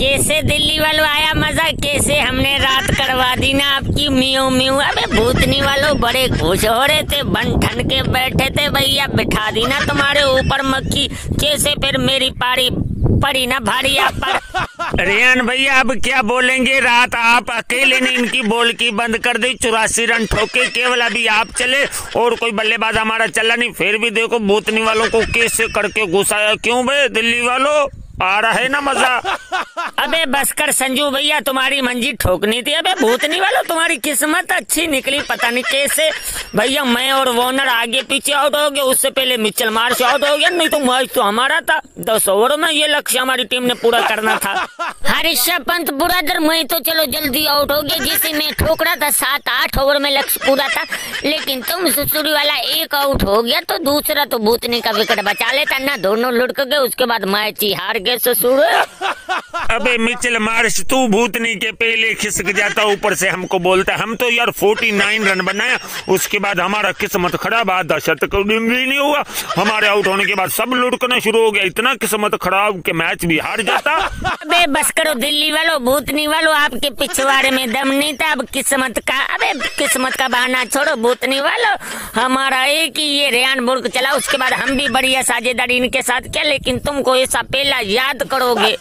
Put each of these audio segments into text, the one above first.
कैसे दिल्ली वालों आया मजा, कैसे हमने रात करवा दी ना आपकी म्यू म्यू। अबे भूतनी वालों बड़े खुश हो रहे थे, बन ठन के बैठे थे भैया, बिठा दी ना तुम्हारे ऊपर मक्खी, कैसे फिर मेरी पारी पड़ी ना भारी आप पर। रेहान भैया अब क्या बोलेंगे, रात आप अकेले ने इनकी बॉल की बंद कर दी, 84 रन ठोके, केवल अभी आप चले और कोई बल्लेबाज हमारा चला नहीं, फिर भी देखो भूतनी वालों को कैसे करके घुसाया। क्यों बे दिल्ली वालों, आ रहा है ना मजा। अबे बस कर संजू भैया, तुम्हारी मंजी ठोकनी थी। अबे भूतनी वालों तुम्हारी किस्मत अच्छी निकली, पता नहीं कैसे भैया। मैं और वॉर्नर आगे पीछे आउट हो गए, उससे पहले मिचेल मार्श आउट हो गया, नहीं तो मैच तो हमारा था। 10 ओवर में ये लक्ष्य हमारी टीम ने पूरा करना था। ऋषभ पंत बुरादर, मैं तो चलो जल्दी आउट हो गया, जिसे मैं ठोक रहा था 7-8 ओवर में लक्ष्य पूरा था, लेकिन तुम सुसुरी वाला एक आउट हो गया तो दूसरा तो भूतनी का विकेट बचा लेता ना, दोनों लुढ़क गए, उसके बाद मैच ही हार गए ससुर। अबे मिचेल मार्श तू भूतनी के पहले खिसक जाता, ऊपर से हमको बोलता। हम तो यार 49 रन बनाया, उसके बाद हमारा किस्मत खराब, आधा शतक भी नहीं हुआ। हमारे आउट होने के बाद सब लुढ़कना शुरू हो गया, इतना किस्मत खराब के मैच भी हार जाता। अबे बस करो दिल्ली वालों, भूतनी वालों, आपके पिछवाड़े में दम नहीं था, अब किस्मत का, अबे किस्मत का बहाना छोड़ो भूतनी वालों। हमारा एक ही ये रेहान बुर्ग चला, उसके बाद हम भी बढ़िया साझेदारी इनके साथ किया, लेकिन तुमको ऐसा पहला याद करोगे।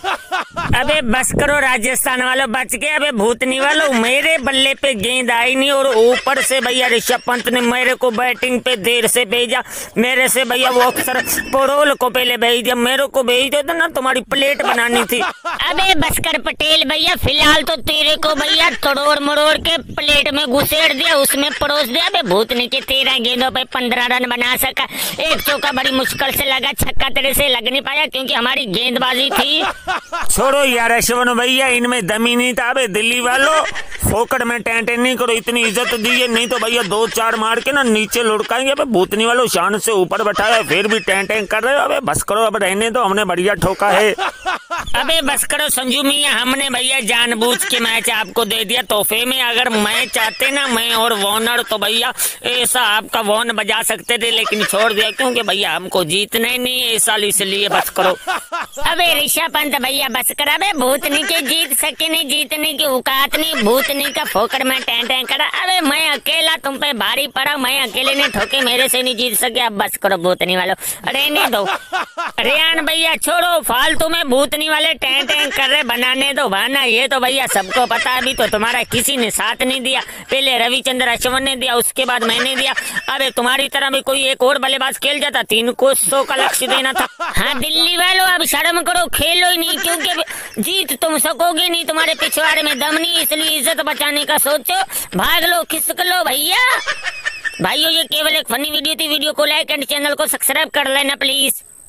अबे बस करो राजस्थान वालों, बच गए। अबे भूतनी वालों, मेरे बल्ले पे गेंद आई नहीं और ऊपर से भैया ऋषभ पंत ने मेरे को बैटिंग पे देर से भेजा। मेरे से भैया वो अक्सर पड़ोल को पहले भेज दिया, मेरे को भेज दो ना, तुम्हारी प्लेट बनानी थी। अबे बस कर पटेल भैया, फिलहाल तो तेरे को भैया तोड़ मरोड़ के प्लेट में घुसेड़ दिया, उसमें परोस दिया। अबे भूतनी के 13 गेंदों पे 15 रन बना सका, एक चौका बड़ी मुश्किल से लगा, छक्का तेरे से लग नहीं पाया क्योंकि हमारी गेंदबाजी थी। छोड़ो यार अश्वन भैया, इनमें दम ही नहीं था। अबे दिल्ली वालों फोकट में टेंटे नहीं करो, इतनी इज्जत दी है, नहीं तो भैया 2-4 मार के ना नीचे लुढ़काएंगे। अबे भूतनी वालों शान से ऊपर बैठाया, फिर भी टेंटे कर रहे हो। अबे बस करो, अब रहने दो, हमने बढ़िया ठोका है। अबे बस करो संजू मियां, हमने भैया जानबूझ के मैच आपको दे दिया तोहफे में। अगर मैं चाहते ना, मैं और वॉर्नर, तो भैया ऐसा आपका वॉर्न बजा सकते थे, लेकिन छोड़ दिया क्योंकि भैया हमको जीतना ही नहीं है इस साल, इसलिए बस करो। अबे ऋषभ पंत भैया बस कर, अबे भूतनी के जीत सके नहीं, जीतने की औकात नहीं, भूतनी का फोकट में टेंटे करा। अबे मैं अकेला तुम पे भारी पड़ा, मैं अकेले ने ठोके, मेरे से नहीं जीत सके। अब बस करो भूतनी वालों, रहने दो। रेहान भैया छोड़ो, फालतू में भूतनी वाले टें कर रहे, बनाने दो बहाना, ये तो भैया सबको पता। अभी तो तुम्हारा किसी ने साथ नहीं दिया, पहले रविचंद्र अश्विन ने दिया, उसके बाद मैंने दिया। अबे तुम्हारी तरह भी कोई एक और बल्लेबाज खेल जाता, 3 को 100 का लक्ष्य देना था। हाँ दिल्ली वालों, अब शर्म करो, खेलो ही नहीं, क्योंकि जीत तुम सकोगे नहीं, तुम्हारे पिछवाड़े में दम नहीं, इसलिए इज्जत बचाने का सोचो, भाग लो, खिसक लो भैया। भाइयों ये केवल एक फनी वीडियो थी, वीडियो को लाइक एंड चैनल को सब्सक्राइब कर लेना प्लीज।